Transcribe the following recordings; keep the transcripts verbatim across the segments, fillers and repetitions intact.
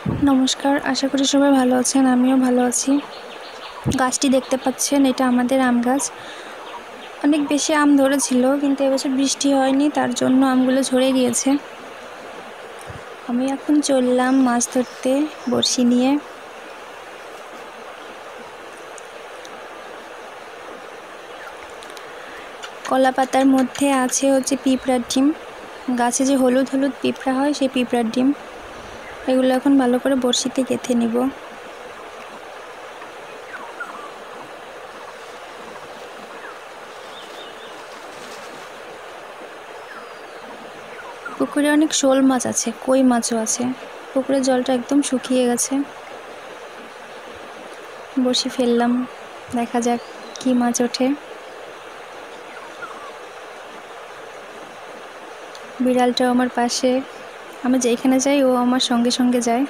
নমস্কার, আশা করি সবাই ভালো আছেন। আমিও ভালো আছি। গাছটি দেখতে পাচ্ছেন, এটা আমাদের আম গাছ। অনেক বেশি আম ধরেছিল, কিন্তু এবছর বৃষ্টি হয়নি, তার জন্য আমগুলো ঝরে গিয়েছে। আমি এখন চললাম মাছ ধরতে বড়শি নিয়ে। কলা পাতার মধ্যে আছে হচ্ছে পিঁপড়ার ডিম। গাছে যে হলুদ হলুদ পিঁপড়া হয়, সেই পিঁপড়ার ডিম। এগুলো এখন ভালো করে বড়শিতে গেঁথে নিব। পুকুরে অনেক শোল মাছ আছে, কই মাছও আছে। পুকুরের জলটা একদম শুকিয়ে গেছে। বড়শি ফেললাম, দেখা যাক কি মাছ ওঠে। বিড়ালটাও আমার পাশে, আমি যেখানে যাই ও আমার সঙ্গে সঙ্গে যায়।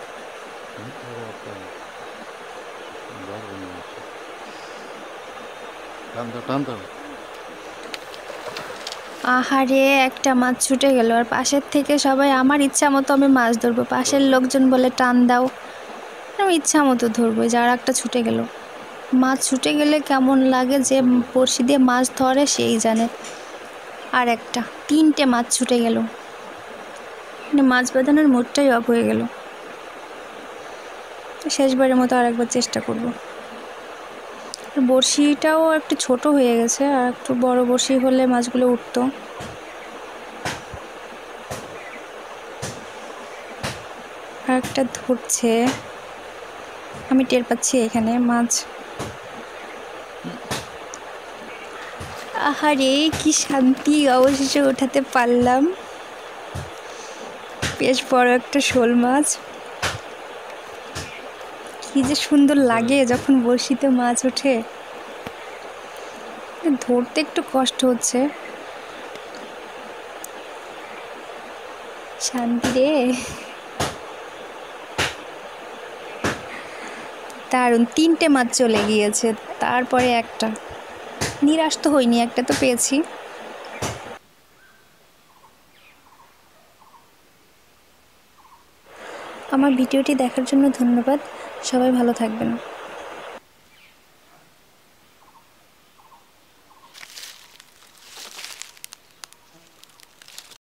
আহারে, একটা মাছ ছুটে গেল। আর পাশের থেকে সবাই আমার ইচ্ছা মতো আমি মাছ ধরবো, পাশের লোকজন বলে টান দাও, আমি ইচ্ছা মতো ধরবো। যার একটা ছুটে গেল। মাছ ছুটে গেলে কেমন লাগে, যে বড়শি দিয়ে মাছ ধরে সেই জানে। আর একটা তিনটে মাছ ছুটে গেল, মানে মাছ বাঁধানোর মোড়টাই অফ হয়ে গেল। শেষবারের মতো আর একবার চেষ্টা করব। বড়শিটাও একটু ছোট হয়ে গেছে, আর একটু বড় বড়শি হলে মাছগুলো উঠতো। আর একটা ধরছে, আমি টের পাচ্ছি এখানে মাছ। আহারে, কি শান্তি, অবশেষে ওঠাতে পারলাম। বেশ বড় একটা শোল মাছ। কি যে সুন্দর লাগে যখন বড়শিতে মাছ ওঠে। ধরতে একটু কষ্ট হচ্ছে। শান্তি রে, দারুণ। তিনটে মাছ চলে গিয়েছে, তারপরে একটা। নিরাশ তো হইনি, একটা তো পেয়েছি। আমার ভিডিওটি দেখার জন্য ধন্যবাদ। সবাই ভালো থাকবেন।